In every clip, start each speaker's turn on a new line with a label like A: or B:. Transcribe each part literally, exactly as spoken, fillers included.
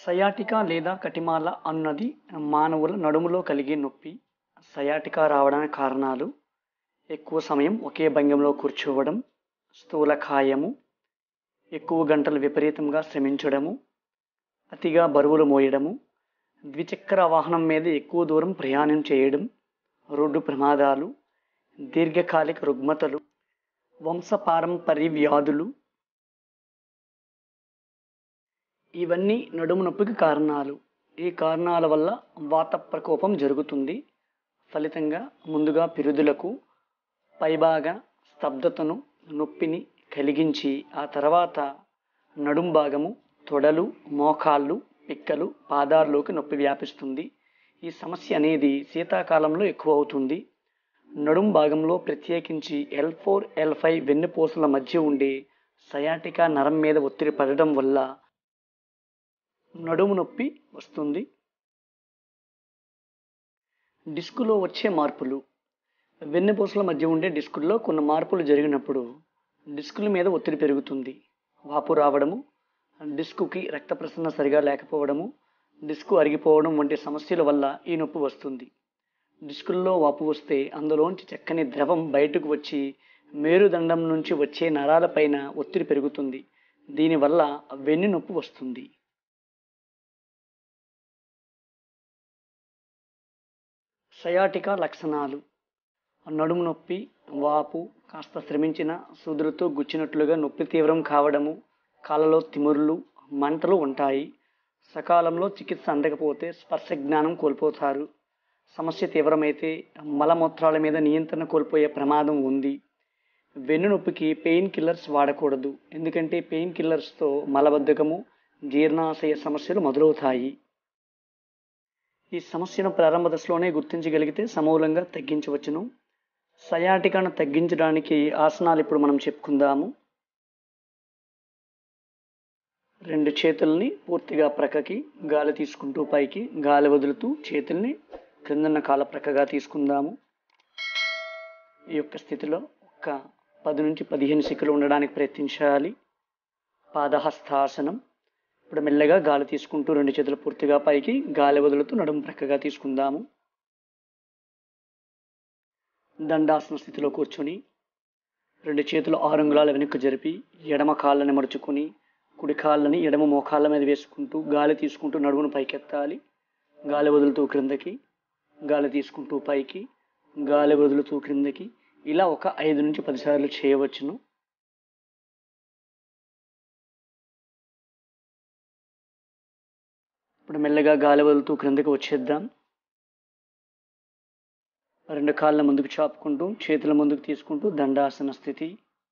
A: Sciatica లేదా కటిమాల అన్నది మానవుల నడుములో కలిగే నొప్పి. సయాటికా రావడానికి కారణాలు: ఎక్కువ సమయం ఒకే భంగిమలో కూర్చోవడం, స్థూలకాయము, ఎక్కువ గంటలు విపరీతంగా శ్రమించడము, అతిగా బరువులు మోయడము, ద్విచక్ర వాహనం మీద ఎక్కువ దూరం ప్రయాణం చేయడం, రోడ్డు ప్రమాదాలు, దీర్ఘకాలిక రుగ్మతలు, వంశపారంపర్య వ్యాధులు, ఇవన్నీ నడుము నొప్పికి కారణాలు. ఈ కారణాల వల్ల వాత ప్రకోపం జరుగుతుంది. ఫలితంగా ముందుగా పిరుదులకు పైభాగ స్తబ్దతను, నొప్పిని కలిగించి ఆ తర్వాత నడుం భాగము, తొడలు, మోకాళ్ళు, పిక్కలు, పాదాల్లోకి నొప్పి వ్యాపిస్తుంది. ఈ సమస్య అనేది శీతాకాలంలో ఎక్కువ అవుతుంది. నడుం భాగంలో ప్రత్యేకించి ఎల్ ఫోర్ ఎల్ ఫైవ్ వెన్నుపూసల మధ్య ఉండే సయాటికా నరం మీద ఒత్తిడి పడడం వల్ల నడుము నొప్పి వస్తుంది. డిస్కులో వచ్చే మార్పులు: వెన్నుపూసల మధ్య ఉండే డిస్కుల్లో కొన్ని మార్పులు జరిగినప్పుడు డిస్కుల మీద ఒత్తిడి పెరుగుతుంది. వాపు రావడము, డిస్కుకి రక్త ప్రసరణ సరిగా లేకపోవడము, డిస్కు అరిగిపోవడం వంటి సమస్యల వల్ల ఈ నొప్పి వస్తుంది. డిస్కుల్లో వాపు వస్తే అందులోంచి చక్కని ద్రవం బయటకు వచ్చి మేరుదండం నుంచి వచ్చే నరాలపైన ఒత్తిడి పెరుగుతుంది. దీనివల్ల వెన్ను నొప్పి వస్తుంది. సయాటికా లక్షణాలు: నడుము నొప్పి, వాపు, కాస్త శ్రమించిన సూదులతో గుచ్చినట్లుగా నొప్పి తీవ్రం కావడము, కాళ్ళలో తిమురులు, మంటలు ఉంటాయి. సకాలంలో చికిత్స అందకపోతే స్పర్శ జ్ఞానం కోల్పోతారు. సమస్య తీవ్రమైతే మలమూత్రాల మీద నియంత్రణ కోల్పోయే ప్రమాదం ఉంది. వెన్ను నొప్పికి పెయిన్ కిల్లర్స్ వాడకూడదు, ఎందుకంటే పెయిన్ కిల్లర్స్తో మలబద్ధకము, జీర్ణాశయ సమస్యలు మొదలవుతాయి. ఈ సమస్యను ప్రారంభ దశలోనే గుర్తించగలిగితే సమూలంగా తగ్గించవచ్చును. సయాటికాను తగ్గించడానికి ఆసనాలు ఇప్పుడు మనం చెప్పుకుందాము. రెండు చేతుల్ని పూర్తిగా ప్రక్కకి గాలి తీసుకుంటూ పైకి, గాలి వదులుతూ చేతుల్ని క్రిందన్న కాళ్ళ ప్రక్కగా తీసుకుందాము. ఈ యొక్క స్థితిలో ఒక పది నుంచి పదిహేను సెకన్లు ఉండడానికి ప్రయత్నించాలి. పాదహస్తాసనం. ఇప్పుడు మెల్లగా గాలి తీసుకుంటూ రెండు చేతులు పూర్తిగా పైకి, గాలి వదులుతూ నడుము ప్రక్కగా తీసుకుందాము. దండాసన స్థితిలో కూర్చొని రెండు చేతులు ఆరు అంగుళాల వెనుక జరిపి ఎడమ కాళ్ళని మడుచుకొని కుడి కాళ్ళని ఎడమ మోకాళ్ళ మీద వేసుకుంటూ గాలి తీసుకుంటూ నడుమును పైకెత్తాలి. గాలి వదులుతూ క్రిందకి, గాలి తీసుకుంటూ పైకి, గాలి వదులుతూ క్రిందకి. ఇలా ఒక ఐదు నుంచి పది సార్లు చేయవచ్చును. ఇప్పుడు మెల్లగా గాలి వదులుతూ క్రిందకి వచ్చేద్దాం. రెండు కాళ్ళ ముందుకు చాపుకుంటూ చేతుల ముందుకు తీసుకుంటూ దండాసన స్థితి.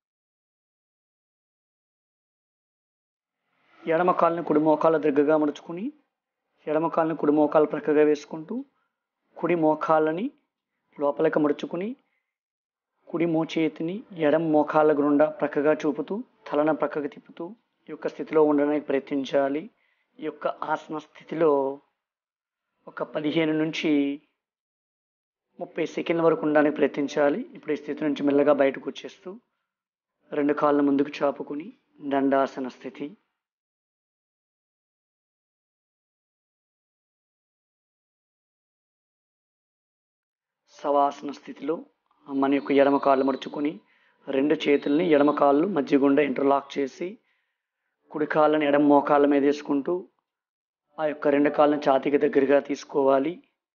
A: ఎడమ కాళ్ళని కుడి మోకాళ్ళ దగ్గరగా మడుచుకుని ఎడమ కాళ్ళని కుడి మోకాళ్ళ ప్రక్కగా వేసుకుంటూ కుడి మోకాళ్ళని లోపలికి మడుచుకుని కుడి మోచేతిని ఎడమ మోకాళ్ళ గుండా ప్రక్కగా చూపుతూ తలను ప్రక్కకు తిప్పుతూ ఈ యొక్క స్థితిలో ఉండడానికి ప్రయత్నించాలి. ఈ యొక్క ఆసన స్థితిలో ఒక పదిహేను నుంచి ముప్పై సెకండ్ల వరకు ఉండడానికి ప్రయత్నించాలి. ఇప్పుడు ఈ స్థితి నుంచి మెల్లగా బయటకు వచ్చేస్తూ రెండు కాళ్ళ ముందుకు చాపుకుని దండాసన స్థితి. శవాసన స్థితిలో మన యొక్క ఎడమ కాళ్ళు మడుచుకొని రెండు చేతుల్ని ఎడమ కాళ్ళు మధ్య గుండా ఇంటర్లాక్ చేసి కుడి కాళ్ళని ఎడమ మోకాళ్ళ మీద వేసుకుంటూ ఆ యొక్క రెండు కాళ్ళని ఛాతీకి దగ్గరగా తీసుకోవాలి.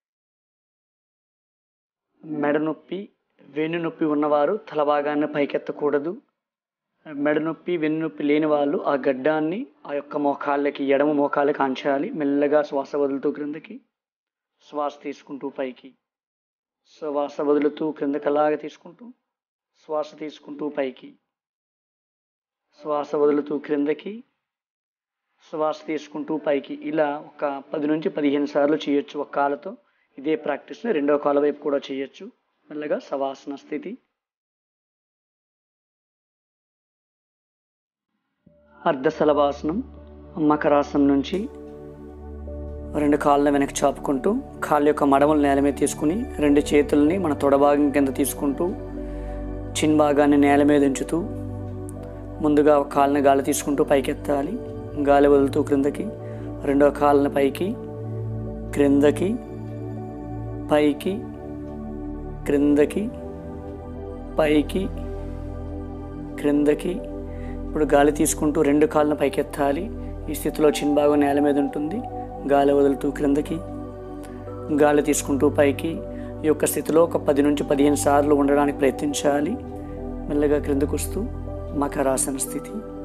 A: మెడ నొప్పి, వెన్ను నొప్పి ఉన్నవారు తల భాగాన్ని పైకెత్తకూడదు. మెడ నొప్పి, వెన్ను నొప్పి లేని వాళ్ళు ఆ గడ్డాన్ని ఆ యొక్క మోకాళ్ళకి ఎడమ మోకాళ్ళకి ఆంచాలి. మెల్లగా శ్వాస వదులుతూ క్రిందకి, శ్వాస తీసుకుంటూ పైకి, శ్వాస వదులుతూ క్రిందకి అలాగే తీసుకుంటూ, శ్వాస తీసుకుంటూ పైకి, శ్వాస వదులుతూ క్రిందకి, శ్వాస తీసుకుంటూ పైకి. ఇలా ఒక పది నుంచి పదిహేను సార్లు చేయొచ్చు ఒక కాళ్ళతో. ఇదే ప్రాక్టీస్ని రెండో కాళ్ళ వైపు కూడా చేయొచ్చు. మెల్లగా శవాసన స్థితి. అర్ధశలభాసనం. మకరాసనం నుంచి రెండు కాళ్ళని వెనక్కి చాపుకుంటూ కాళ్ళ యొక్క మడమలు నేల మీద తీసుకుని రెండు చేతుల్ని మన తొడభాగం కింద తీసుకుంటూ చిన్ భాగాన్ని నేల మీద ఉంచుతూ ముందుగా కాళ్ళని గాలి తీసుకుంటూ పైకెత్తాలి. గాలి వదులుతూ క్రిందకి, రెండో కాళ్ళని పైకి, క్రిందకి, పైకి, క్రిందకి, పైకి, క్రిందకి. ఇప్పుడు గాలి తీసుకుంటూ రెండు కాళ్ళను పైకెత్తాలి. ఈ స్థితిలో చిన్న భాగం నేల మీద ఉంటుంది. గాలి వదులుతూ క్రిందకి, గాలి తీసుకుంటూ పైకి. ఈ యొక్క స్థితిలో ఒక పది నుంచి పదిహేను సార్లు ఉండడానికి ప్రయత్నించాలి. మెల్లగా క్రిందకు వస్తూ మకరాసన స్థితి.